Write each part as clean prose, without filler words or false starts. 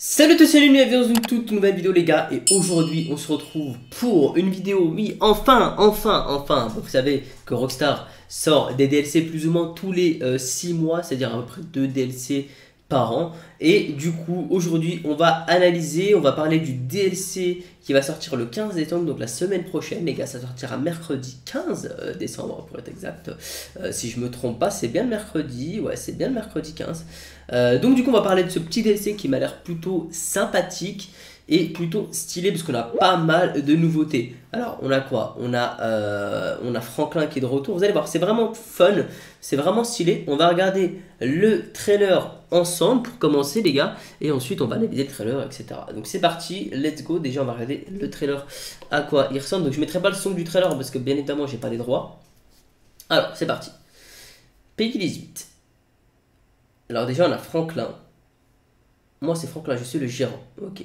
Salut à tous, salut, bienvenue dans une toute nouvelle vidéo les gars. Et aujourd'hui on se retrouve pour une vidéo, oui enfin, vous savez que Rockstar sort des DLC plus ou moins tous les 6 mois, c'est-à-dire à peu près 2 DLC par an. Et du coup aujourd'hui on va analyser, on va parler du DLC qui va sortir le 15 décembre, donc la semaine prochaine les gars. Ça sortira mercredi 15 décembre pour être exact. Si je me trompe pas, c'est bien le mercredi, ouais c'est bien le mercredi 15. Donc du coup on va parler de ce petit DLC qui m'a l'air plutôt sympathique et plutôt stylé parce qu'on a pas mal de nouveautés. Alors on a quoi? On a Franklin qui est de retour. Vous allez voir, c'est vraiment fun, c'est vraiment stylé. On va regarder le trailer ensemble pour commencer les gars, et ensuite on va analyser le trailer, etc. Donc c'est parti, let's go. Déjà on va regarder le trailer, à quoi il ressemble. Donc je mettrai pas le son du trailer parce que bien évidemment j'ai pas les droits. Alors c'est parti. Peggy 18. Alors déjà on a Franklin. Moi c'est Franklin, je suis le gérant. Ok.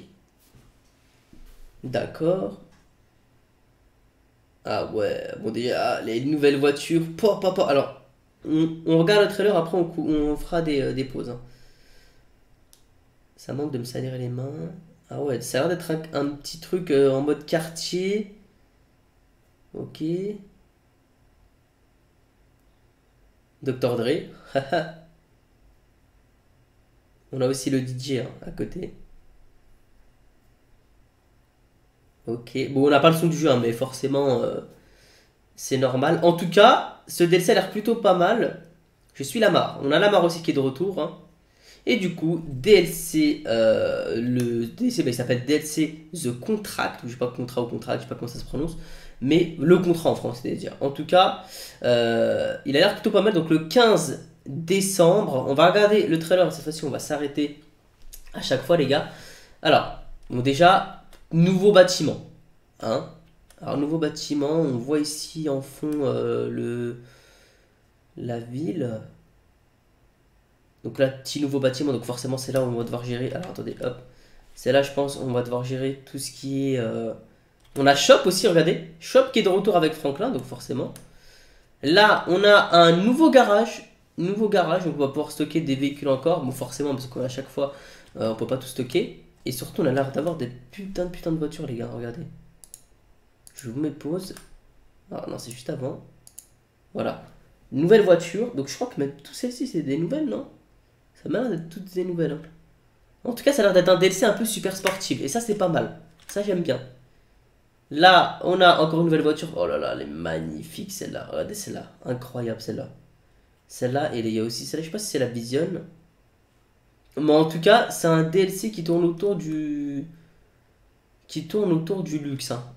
D'accord. Ah ouais, bon déjà les nouvelles voitures. Alors on regarde le trailer, après on fera des pauses. Hein. Ça manque de me salir les mains. Ah ouais, ça a l'air d'être un petit truc en mode quartier. Ok. Dr Dre. On a aussi le DJ hein, à côté. Ok. Bon, on n'a pas le son du jeu, hein, mais forcément, c'est normal. En tout cas, ce DLC a l'air plutôt pas mal. Je suis Lamar. On a Lamar aussi qui est de retour. Hein. Et du coup, DLC, le DLC, bah, il s'appelle DLC The Contract. Je sais pas contrat ou contract, je sais pas comment ça se prononce. Mais le contrat en français, c'est-à-dire. En tout cas, il a l'air plutôt pas mal. Donc le 15 décembre, on va regarder le trailer. Cette fois-ci, on va s'arrêter à chaque fois, les gars. Alors, bon, déjà, nouveau bâtiment. Hein. Alors, nouveau bâtiment, on voit ici en fond la ville. Donc là, petit nouveau bâtiment, donc forcément, c'est là où on va devoir gérer. Alors, attendez, hop. C'est là, je pense, on va devoir gérer tout ce qui est. On a Shop aussi, regardez. Shop qui est de retour avec Franklin, donc forcément. Là, on a un nouveau garage. Nouveau garage, donc on va pouvoir stocker des véhicules encore. Bon, forcément, parce qu'à chaque fois, on peut pas tout stocker. Et surtout, on a l'air d'avoir des putains de voitures, les gars, regardez. Je vous mets pause. Ah non, c'est juste avant. Voilà. Nouvelle voiture. Donc je crois que même toutes celles-ci, c'est des nouvelles, non? Ça m'a l'air d'être toutes des nouvelles. Hein. En tout cas, ça a l'air d'être un DLC un peu super sportif. Et ça, c'est pas mal. Ça, j'aime bien. Là, on a encore une nouvelle voiture. Oh là là, elle est magnifique celle-là. Regardez celle-là. Incroyable celle-là. Celle-là, et il y a aussi celle-là. Je sais pas si c'est la Vision. Mais en tout cas, c'est un DLC qui tourne autour du. Luxe. Hein.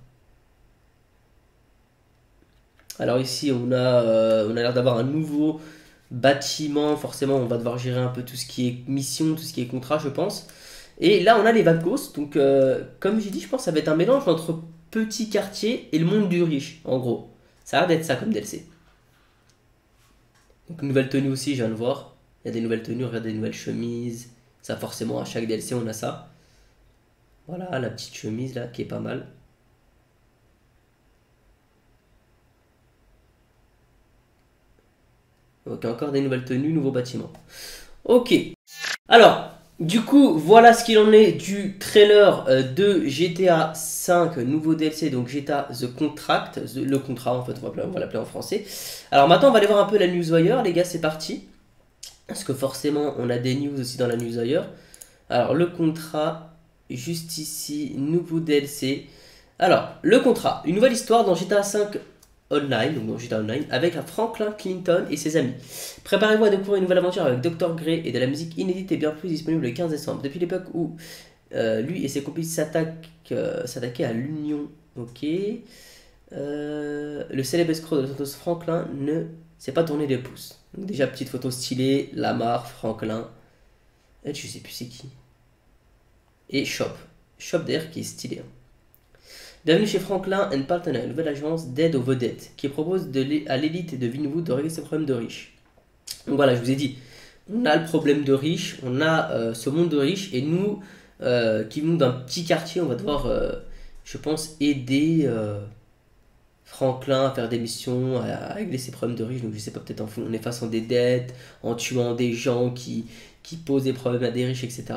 Alors ici, on a l'air d'avoir un nouveau bâtiment. Forcément, on va devoir gérer un peu tout ce qui est mission, tout ce qui est contrat, je pense. Et là, on a les vacances. Donc, comme j'ai dit, je pense que ça va être un mélange entre petit quartier et le monde du riche, en gros. Ça a l'air d'être ça comme DLC. Donc, nouvelle tenue aussi, je viens de voir. Il y a des nouvelles tenues, regarde des nouvelles chemises. Ça, forcément, à chaque DLC, on a ça. Voilà, la petite chemise là, qui est pas mal. Ok, encore des nouvelles tenues, nouveaux bâtiments. Ok. Alors, du coup, voilà ce qu'il en est du trailer de GTA 5, nouveau DLC, donc GTA The Contract, le contrat en fait, on va l'appeler en français. Alors maintenant, on va aller voir un peu la Newswire, les gars, c'est parti. Parce que forcément, on a des news aussi dans la Newswire. Alors, le contrat, juste ici, nouveau DLC. Alors, le contrat, une nouvelle histoire dans GTA 5 Online, donc dans GTA Online, avec un Franklin Clinton et ses amis. Préparez-vous à découvrir une nouvelle aventure avec Dr. Gray et de la musique inédite et bien plus disponible le 15 décembre. Depuis l'époque où lui et ses complices s'attaquaient à l'Union, ok. Le célèbre escroc de Los Santos Franklin ne s'est pas tourné des pouces. Donc déjà, petite photo stylée, Lamar, Franklin, et je sais plus c'est qui. Et Shop. Shop d'ailleurs qui est stylé. Hein. Bienvenue chez Franklin & Partner, une nouvelle agence d'aide aux vedettes qui propose à l'élite de Vinwood de régler ses problèmes de riches. Donc voilà, je vous ai dit, on a le problème de riches, on a ce monde de riches, et nous, qui venons d'un petit quartier, on va devoir, je pense, aider Franklin à faire des missions, à régler ses problèmes de riches. Donc je sais pas, peut-être en effaçant des dettes, en tuant des gens qui posent des problèmes à des riches, etc.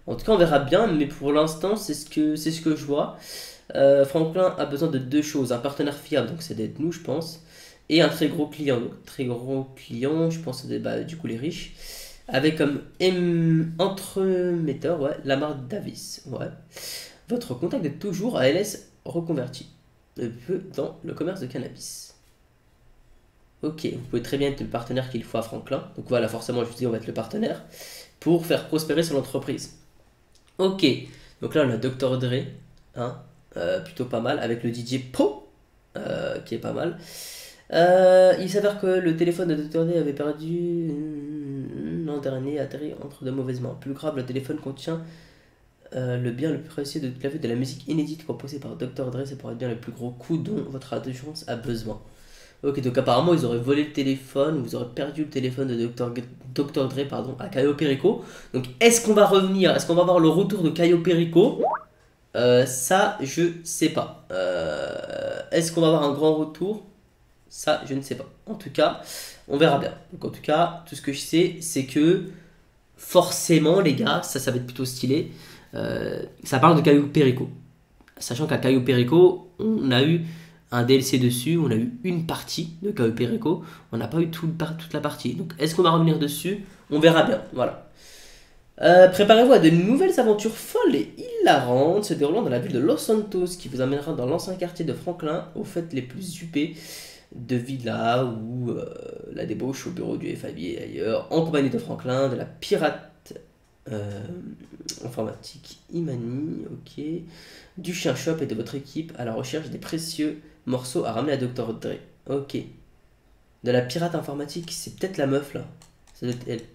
En tout cas, on verra bien, mais pour l'instant, c'est ce que je vois. Franklin a besoin de deux choses, un partenaire fiable, donc c'est d'être nous, je pense, et un très gros client. Donc, très gros client, je pense, c'est du coup les riches, avec comme entremetteur, ouais, Lamar Davis, ouais. Votre contact est toujours ALS reconverti, peu dans le commerce de cannabis. Ok, vous pouvez très bien être le partenaire qu'il faut à Franklin. Donc voilà, forcément, je vous dis, on va être le partenaire pour faire prospérer son entreprise. Ok, donc là, on a Dr. Dre, hein, plutôt pas mal, avec le DJ Pro, qui est pas mal. Il s'avère que le téléphone de Dr. Dre avait perdu l'an dernier, atterri entre de mauvaises mains. Plus grave, le téléphone contient le bien le plus précieux de toute la vie de la musique inédite composée par Dr. Dre. Ça pourrait être bien le plus gros coup dont votre assurance a besoin. Ok, donc apparemment ils auraient volé le téléphone, ou vous aurez perdu le téléphone de Dr. Dre, pardon, à Cayo Perico. Donc est-ce qu'on va revenir, est-ce qu'on va avoir le retour de Cayo Perico? Ça, je sais pas. Est-ce qu'on va avoir un grand retour? Ça, je ne sais pas. En tout cas, on verra bien. Donc en tout cas, tout ce que je sais, c'est que forcément, les gars, ça va être plutôt stylé. Ça parle de Cayo Perico. Sachant qu'à Cayo Perico, on a eu un DLC dessus, on a eu une partie de Cayo Perico, on n'a pas eu toute la partie. Donc est-ce qu'on va revenir dessus? On verra bien, voilà. Préparez-vous à de nouvelles aventures folles et hilarantes se déroulant dans la ville de Los Santos, qui vous amènera dans l'ancien quartier de Franklin, aux fêtes les plus huppées de Villa ou la débauche au bureau du FIB et ailleurs, en compagnie de Franklin, de la pirate informatique Imani, ok, du chien shop et de votre équipe à la recherche des précieux morceaux à ramener à Dr. Dre. Ok. De la pirate informatique, c'est peut-être la meuf là. Ça doit être elle.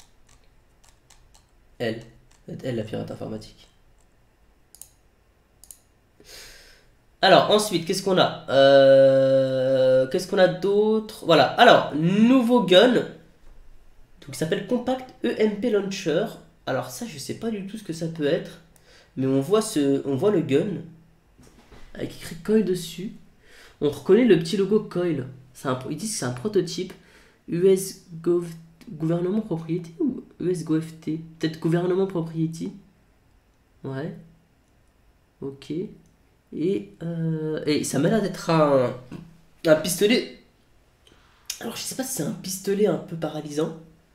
Elle. Ça doit être elle, la pirate informatique. Alors, ensuite, qu'est-ce qu'on a qu'est-ce qu'on a d'autre? Voilà. Alors, nouveau gun. Donc, il s'appelle Compact EMP Launcher. Alors, ça, je sais pas du tout ce que ça peut être. Mais on voit le gun. Avec écrit Coil dessus. On reconnaît le petit logo Coil. Ils disent que c'est un prototype US Gouvernement Propriété ou US GoFT? Peut-être Gouvernement Propriété. Ouais. Ok. Et ça m'a l'air d'être un pistolet. Alors je sais pas si c'est un pistolet un peu paralysant.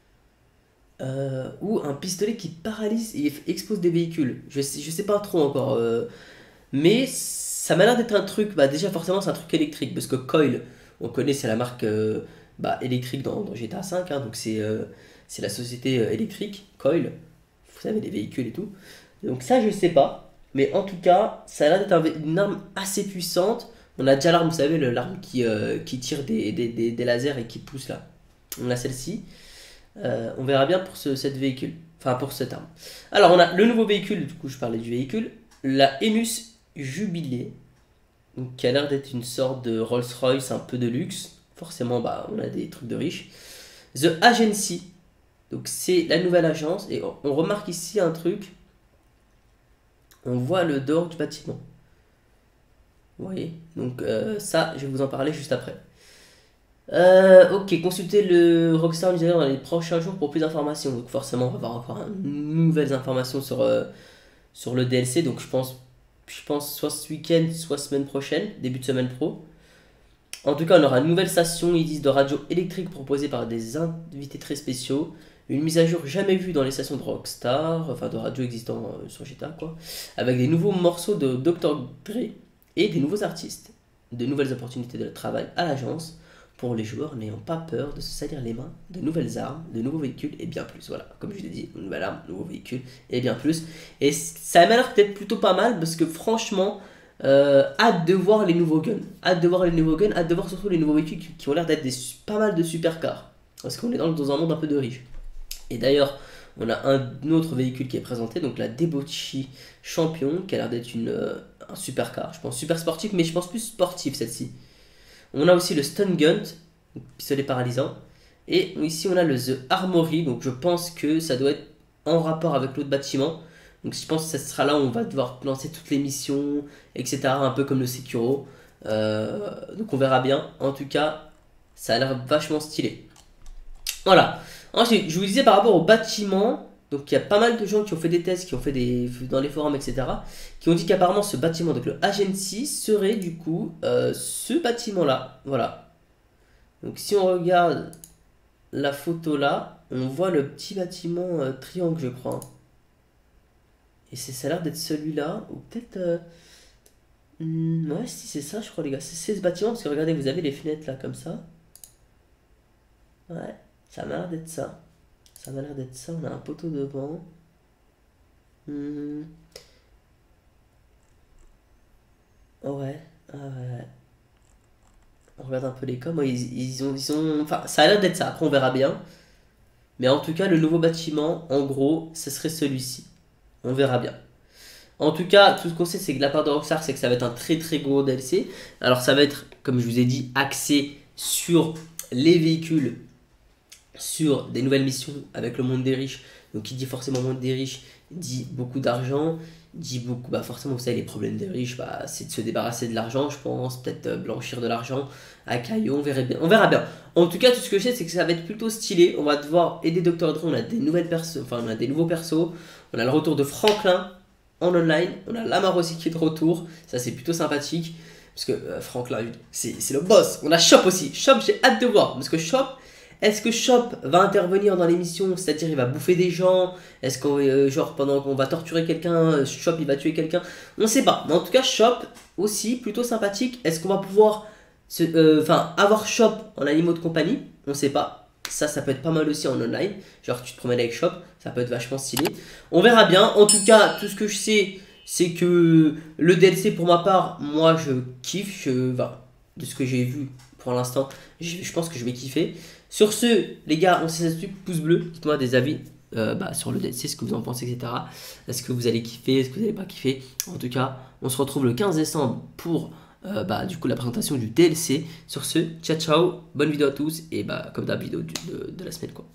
Ou un pistolet qui paralyse et expose des véhicules. Je sais pas trop encore. Mais ça m'a l'air d'être un truc. Bah déjà forcément c'est un truc électrique. Parce que Coil, on connaît, c'est la marque électrique dans GTA V. Hein, donc c'est la société électrique, Coil. Vous savez, les véhicules et tout. Donc ça je sais pas. Mais en tout cas, ça a l'air d'être une arme assez puissante. On a déjà l'arme, vous savez, l'arme qui tire des lasers et qui pousse là. On a celle-ci. On verra bien pour cette véhicule. Enfin, pour cette arme. Alors, on a le nouveau véhicule, du coup, je parlais du véhicule. La Enus Jubilé. Donc, qui a l'air d'être une sorte de Rolls-Royce un peu de luxe. Forcément, on a des trucs de riches. The Agency. Donc, c'est la nouvelle agence. Et on remarque ici un truc. On voit le dehors du bâtiment. Vous voyez? Donc ça, je vais vous en parler juste après. Ok, consultez le Rockstar Newsletter dans les prochains jours pour plus d'informations. Donc forcément, on va avoir encore de nouvelles informations sur le DLC. Donc je pense soit ce week-end, soit semaine prochaine, début de semaine pro. En tout cas, on aura une nouvelle station, ils disent, de radio électrique proposée par des invités très spéciaux. Une mise à jour jamais vue dans les stations de Rockstar, enfin de radio existant sur GTA quoi, avec des nouveaux morceaux de Dr. Dre et des nouveaux artistes. De nouvelles opportunités de travail à l'agence pour les joueurs n'ayant pas peur de se salir les mains, de nouvelles armes, de nouveaux véhicules et bien plus. Voilà, comme je l'ai dit, une nouvelle arme, nouveau véhicule et bien plus. Et ça m'a l'air peut-être plutôt pas mal parce que franchement, hâte de voir les nouveaux guns. Hâte de voir surtout les nouveaux véhicules qui ont l'air d'être pas mal de supercars. Parce qu'on est dans un monde un peu de riches. Et d'ailleurs, on a un autre véhicule qui est présenté, donc la Debauchee Champion, qui a l'air d'être un supercar, je pense super sportif, mais je pense plus sportif celle-ci. On a aussi le Stun Gun, pistolet paralysant, et ici on a le The Armory, donc je pense que ça doit être en rapport avec l'autre bâtiment. Donc je pense que ce sera là où on va devoir lancer toutes les missions, etc. Un peu comme le Sekiro. Donc on verra bien. En tout cas, ça a l'air vachement stylé. Voilà. Ensuite, je vous disais par rapport au bâtiment, Donc il y a pas mal de gens qui ont fait des tests, qui ont fait dans les forums, etc. Qui ont dit qu'apparemment ce bâtiment, donc le Agency, serait du coup ce bâtiment-là. Voilà. Donc si on regarde la photo là, on voit le petit bâtiment triangle, je crois. Et ça a l'air d'être celui-là, ou peut-être... ouais, si c'est ça, je crois, les gars. C'est ce bâtiment, parce que regardez, vous avez les fenêtres là, comme ça. Ouais, ça m'a l'air d'être ça. Ça m'a l'air d'être ça. On a un poteau devant. Hmm, ouais, ah ouais. On regarde un peu les coms. Ouais, ils ont... Enfin, ça a l'air d'être ça. Après, on verra bien. Mais en tout cas, le nouveau bâtiment, en gros, ce serait celui-ci. On verra bien. En tout cas, tout ce qu'on sait, c'est que de la part de Rockstar, c'est que ça va être un très très gros DLC. Alors, ça va être, comme je vous ai dit, axé sur les véhicules, sur des nouvelles missions avec le monde des riches. Donc, qui dit forcément monde des riches, dit beaucoup d'argent, dit beaucoup, bah forcément, vous savez, les problèmes des riches, bah, c'est de se débarrasser de l'argent, je pense, peut-être blanchir de l'argent à Caillou, on verra bien. On verra bien. En tout cas, tout ce que je sais, c'est que ça va être plutôt stylé. On va devoir aider Dr. Dre, on a des nouvelles persos, enfin, on a des nouveaux persos. On a le retour de Franklin en online, on a Lamar aussi qui est de retour, ça c'est plutôt sympathique. Parce que Franklin, c'est le boss. On a Chop aussi. Chop, j'ai hâte de voir. Parce que Chop, est-ce que Chop va intervenir dans l'émission? C'est-à-dire, il va bouffer des gens? Est-ce qu'on, genre, pendant qu'on va torturer quelqu'un, Chop, il va tuer quelqu'un? On ne sait pas. Mais en tout cas, Chop aussi, plutôt sympathique. Est-ce qu'on va pouvoir avoir Chop en animaux de compagnie? On ne sait pas. Ça peut être pas mal aussi en online. Genre, tu te promènes avec Chop, ça peut être vachement stylé. On verra bien. En tout cas, tout ce que je sais, c'est que le DLC, pour ma part, moi, je kiffe. De ce que j'ai vu pour l'instant, je pense que je vais kiffer. Sur ce, les gars, on s'est dessus, pouce bleu. Dites-moi des avis sur le DLC, ce que vous en pensez, etc. Est-ce que vous allez kiffer? Est-ce que vous n'allez pas kiffer? En tout cas, on se retrouve le 15 décembre pour du coup la présentation du DLC. Sur ce, ciao ciao, bonne vidéo à tous et comme d'hab vidéo de la semaine quoi.